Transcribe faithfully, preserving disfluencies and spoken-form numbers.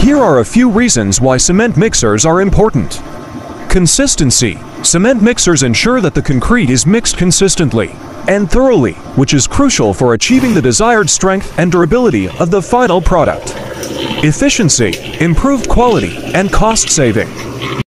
Here are a few reasons why cement mixers are important. Consistency. Cement mixers ensure that the concrete is mixed consistently and thoroughly, which is crucial for achieving the desired strength and durability of the final product. Efficiency. Improved quality and cost saving.